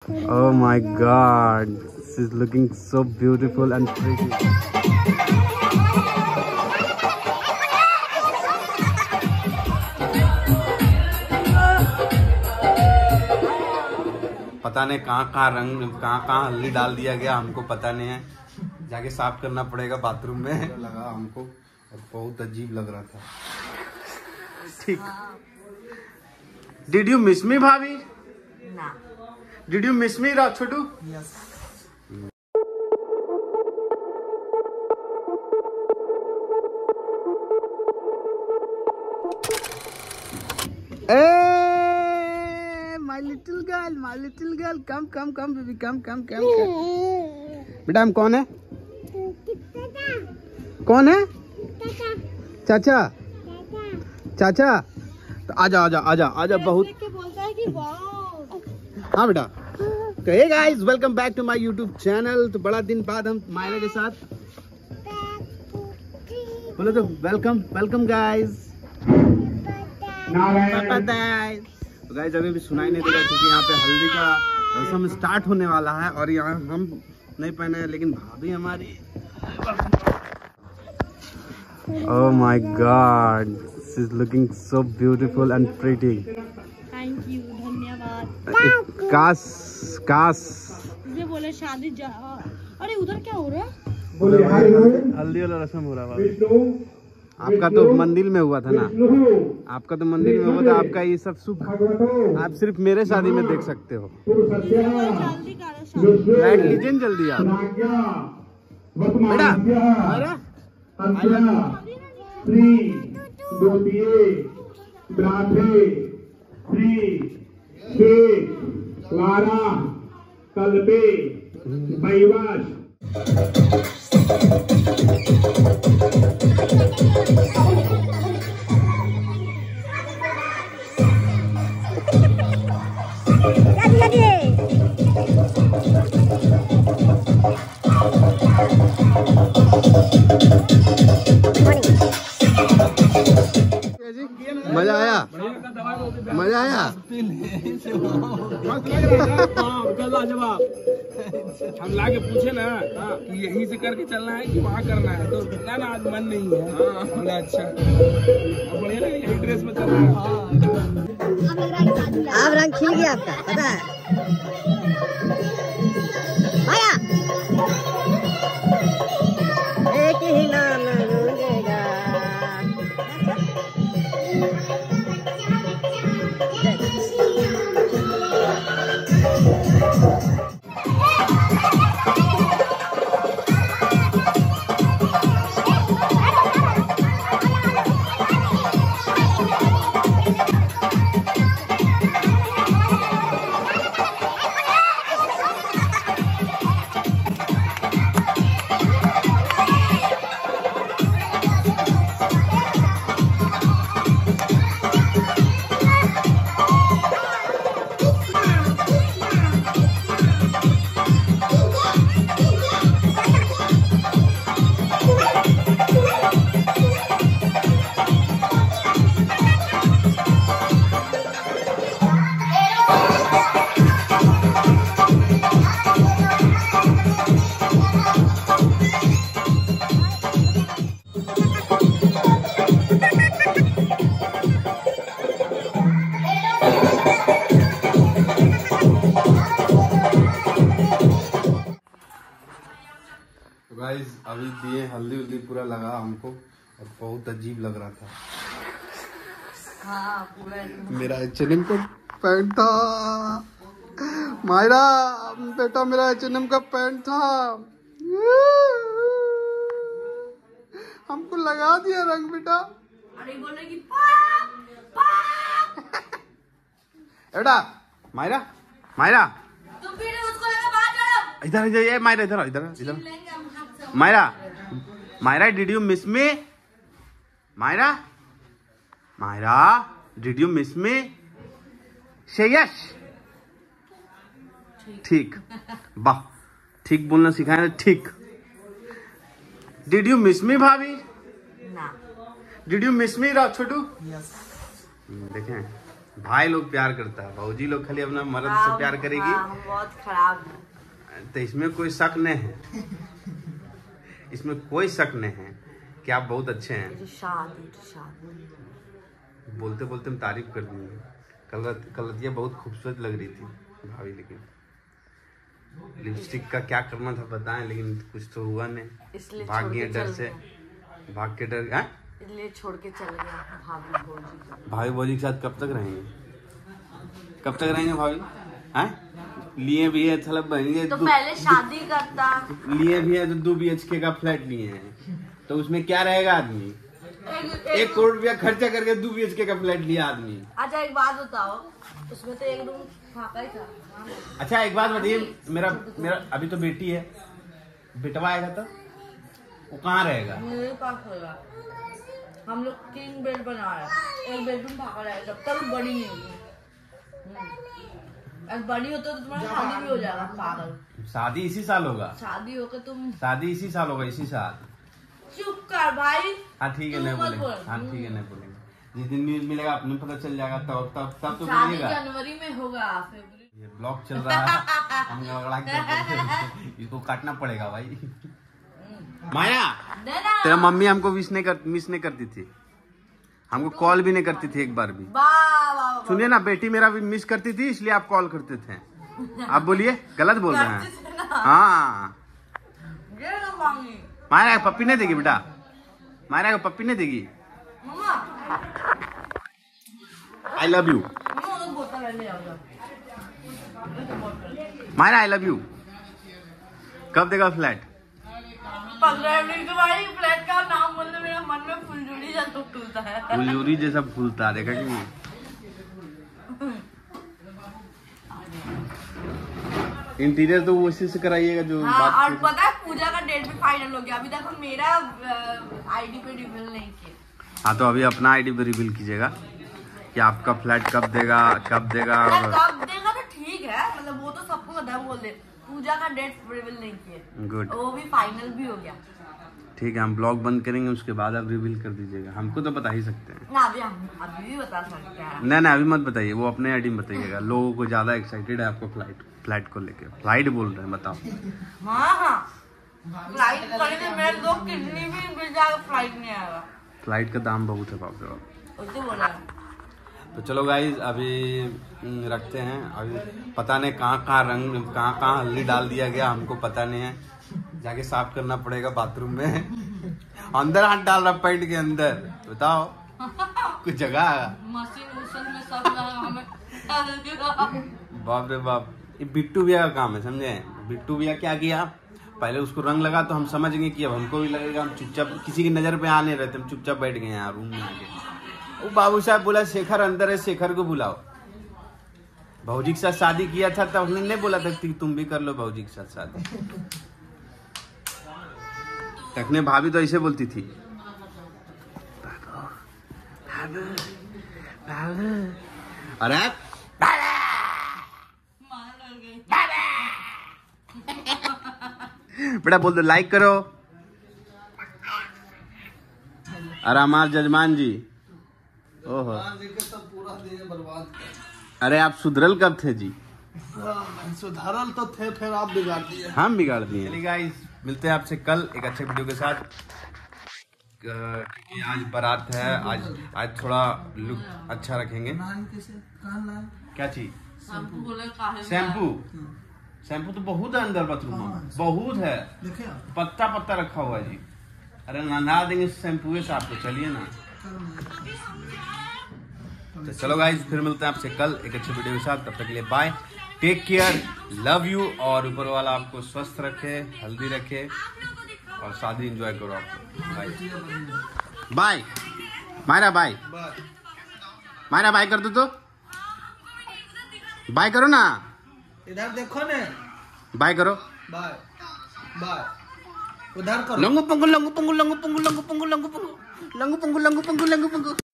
Oh my God, she's looking so beautiful and pretty. पता नहीं कहाँ रंग कहाँ हल्दी डाल दिया गया, हमको पता नहीं है। जाके साफ करना पड़ेगा बाथरूम में। लगा हमको और बहुत अजीब लग रहा था। ठीक। Did you miss me, भाभी? ना। Did you miss me, Chhotu? Yes. Hey, my little girl, come, baby, come. बेटा हम कौन है? कौन है? चाचा। तो आजा बहुत। बोलता है कि वाह। हाँ बेटा। तो hey guys, welcome back to my YouTube channel. तो बड़ा दिन बाद हम मायरा के साथ बोलो तो वेलकम गाइस। तो गाइस अभी भी सुनाई नहीं दे रहा क्योंकि यहाँ पे हल्दी का रस्म स्टार्ट होने वाला है और यहाँ हम नहीं पहने हैं, लेकिन भाभी हमारी। Oh my God, she's looking so beautiful and pretty. Thank you, धन्यवाद। काश मुझे बोले शादी जा। अरे उधर क्या हो रहा है? हल्दी वाला रस्म हो रहा है। आपका तो मंदिर में हुआ था ना, आपका तो मंदिर में हुआ था। आपका ये सब सुख आप सिर्फ मेरे शादी में देख सकते हो। लाइट लीजिए जल्दी आप मजा आया। जवाब हम लाके पूछे ना कि यहीं से करके चलना है कि वहाँ करना है, तो ना आज मन नहीं है। बोले अच्छा, बढ़िया लगे यही ड्रेस में चलना है। आप रंग खिल गया आपका, पता है? आया एक ही नाम गूंजेगा। गाइस अभी दिए हल्दी पूरा लगा हमको और बहुत अजीब लग रहा था। हाँ, पूरा मेरा H&M का पैंट था मायरा, बेटा मेरा H&M का पैंट था, हमको लगा दिया रंग बेटा। अरे बोले कि बेटा मायरा तुम फिर उसको लेके बाहर चलो। इधर ये मायरा इधर Myra did you miss me? Myra did you miss me? से यस। ठीक, वाह, ठीक बोलना सिखाया। ठीक। डिड यू मिस मी भाभी? ना। डिड यू मिस मी छोटू? यस। देखें भाई लोग प्यार करता है, भौजी लोग खाली अपना मर्द से प्यार करेगी। हम बहुत खराब है। तो इसमें कोई शक नहीं है, इसमें कोई शक नहीं है कि आप बहुत अच्छे हैं। बोलते बोलते हम तारीफ कर दिए। कलतिया बहुत खूबसूरत लग रही थी भाभी, लेकिन लिपस्टिक का क्या करना था बताएं, लेकिन कुछ तो हुआ नहीं। भाग गए डर से, भाग के डर है इसलिए छोड़ के चले गए भाभी भौजी। भाभी भौजी के साथ कब तक रहेंगे, कब तक रहेंगे भाभी? हैं लिए भी है थलब बहन तो पहले शादी करता, लिए भी है तो 2 BHK का फ्लैट लिए हैं, तो उसमें क्या रहेगा आदमी? 1 करोड़ रुपया खर्चा करके 2 BHK का फ्लैट लिया आदमी। अच्छा एक बात बताओ, उसमें तो एक रूम फाका ही था। अच्छा एक बात बताइए, मेरा अभी तो बेटी है, बेटवा आएगा तो वो कहाँ रहेगा? मेरे पास होगा। हम लोग 3 बेड बनाया, 1 बेडरूम फाका रहेगा, जब तक बड़ी नहीं होगी। अगर बड़ी होता तो तुम्हारा शादी भी हो जाएगा पागल। शादी इसी साल होगा, शादी होकर तुम शादी इसी साल होगा, इसी साल। चुप कर भाई। हाँ ठीक है, नहीं बोलेंगे। हाँ ठीक है, नहीं बोलेंगे। जिस दिन न्यूज मिलेगा अपने पता चल जाएगा, तब तो शादी बोलिएगा। जनवरी में होगा। ये ब्लॉग चल रहा है, हम गड़बड़ा के इसको काटना पड़ेगा भाई। माया तेरा मम्मी हमको मिस नहीं करती थी, हमको कॉल भी नहीं करती थी एक बार भी। सुनिए ना, बेटी मेरा भी मिस करती थी, इसलिए आप कॉल करते थे। आप बोलिए, गलत बोल रहे हैं। हाँ मायरा को पप्पी नहीं देगी बेटा, मायरा को पप्पी नहीं देगी। I love you Myra, I love you. कब देगा फ्लैट? 15 मिनट के बाद फ्लैट का नाम बोलने मेरा मन में फुलझड़ी जैसा फूलता है। फुलझड़ी जैसा फूलता, देखा कि नहीं? इंटीरियर तो उसी से कराइएगा जो हाँ, और पता है पूजा का डेट भी फाइनल हो गया। अभी तक हम मेरा आईडी पे रिवील नहीं किया। हाँ तो अभी अपना आईडी पे रिवील कीजिएगा कि आपका फ्लैट कब देगा, कब देगा। कब देगा तो ठीक है, मतलब वो तो सबको पता है, बोल दे। पूजा का डेट रिवील नहीं किया, गुड, वो भी फाइनल भी हो गया। ठीक है, हम ब्लॉग बंद करेंगे, उसके बाद आप रिवील कर दीजिएगा। हमको तो बता ही सकते हैं ना, अभी भी बता सकते हैं। नहीं अभी मत बताइए, वो अपने आईडी में बताइएगा। लोगों को ज्यादा एक्साइटेड है आपको फ्लाइट को लेके। फ्लाइट बोल रहे हैं, बताओ। हाँ फ्लाइट करेंगे, मेरे 2 किडनी भी मिल जाएगा, फ्लाइट नहीं आएगा। फ्लाइट का दाम बहुत है बाप रे बाप। उससे बोला है। तो चलो गाइज अभी रखते हैं। अभी पता नहीं कहाँ रंग, कहाँ हल्दी डाल दिया गया, हमको पता नहीं है। जाके साफ करना पड़ेगा बाथरूम में। अंदर हाथ डाल रहा पैंट के अंदर, बताओ कुछ जगह। मशीन में सब हमें बाप रे बाप, ये बिट्टू भैया का काम है, समझे? बिट्टू भैया क्या किया, पहले उसको रंग लगा तो हम समझ गए कि अब हमको भी लगेगा। हम चुपचाप, किसी की नजर पे आ नहीं रहते, हम चुपचाप बैठ गए यहाँ रूम में आके। वो बाबू साहब बोला शेखर अंदर है, शेखर को बुलाओ। भौजी के साथ शादी किया था तब हमने नहीं बोला था कि तुम भी कर लो भौजी के साथ शादी। तकने भाभी तो ऐसे बोलती थी, अरे बेटा बोल दो लाइक करो। अरे हमारे जजमान जी, ओहो पूरा दिन बर्बाद। अरे आप सुधरल कब थे जी? सुधारल तो थे, फिर आप बिगाड़ दिए। हम बिगाड़ दिए। चलिए गाइस, मिलते हैं आपसे कल एक अच्छे वीडियो के साथ। क्योंकि आज बारात है, आज थोड़ा लुक अच्छा रखेंगे। क्या चीज? शैम्पू तो बहुत है अंदर बाथरूम में, बहुत है, पत्ता रखा हुआ है जी। अरे नहा देंगे शैम्पू से आपको, चलिए ना। तो चलो गाइस, फिर मिलते हैं आपसे कल एक अच्छे वीडियो के साथ। तब तक के लिए bye, take care, love you. और ऊपर वाला आपको स्वस्थ रखे, हेल्दी रखे और शादी एंजॉय करो आपको। Bye bye Myra, bye Myra, bye कर दो तो, बाय करो ना, इधर देखो ने, बाय करो, बाय बाय, उधर करो। लंगू पंगू लंगू पंगू लंगू पंगू लंगू पंगू लंगू पंगू लंगू पंगू लंगू पंगू लंगू पंगू।